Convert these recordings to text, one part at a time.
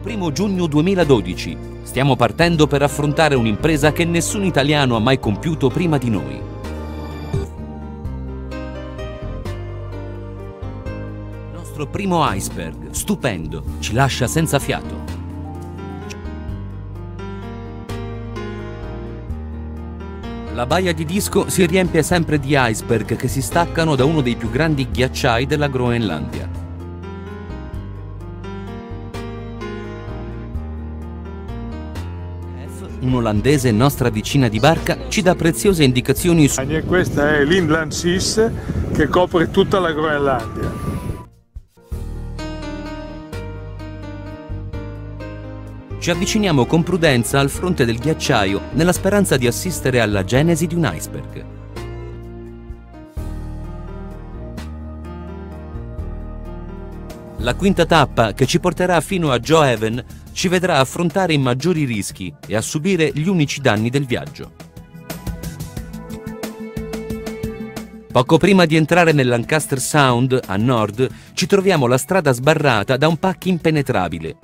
1° giugno 2012. Stiamo partendo per affrontare un'impresa che nessun italiano ha mai compiuto prima di noi. Il nostro primo iceberg, stupendo, ci lascia senza fiato. La baia di Disko si riempie sempre di iceberg che si staccano da uno dei più grandi ghiacciai della Groenlandia. Un olandese, nostra vicina di barca, ci dà preziose indicazioni su... Questa è l'Inland Seas che copre tutta la Groenlandia. Ci avviciniamo con prudenza al fronte del ghiacciaio nella speranza di assistere alla genesi di un iceberg. La quinta tappa, che ci porterà fino a Joe Haven, ci vedrà affrontare i maggiori rischi e a subire gli unici danni del viaggio. Poco prima di entrare nel Lancaster Sound, a nord, ci troviamo la strada sbarrata da un pack impenetrabile.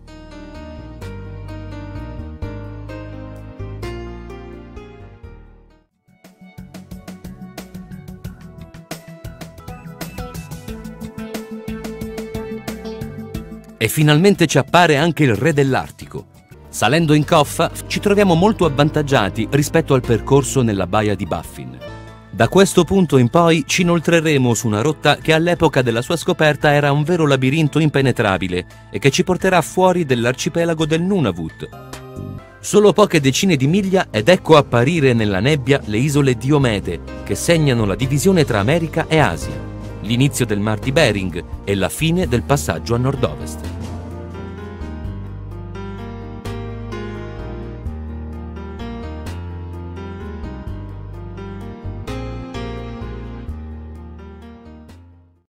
E finalmente ci appare anche il re dell'Artico. Salendo in coffa ci troviamo molto avvantaggiati rispetto al percorso nella baia di Baffin. Da questo punto in poi ci inoltreremo su una rotta che all'epoca della sua scoperta era un vero labirinto impenetrabile e che ci porterà fuori dell'arcipelago del Nunavut. Solo poche decine di miglia ed ecco apparire nella nebbia le isole Diomede, che segnano la divisione tra America e Asia, l'inizio del Mar di Bering e la fine del passaggio a nord-ovest.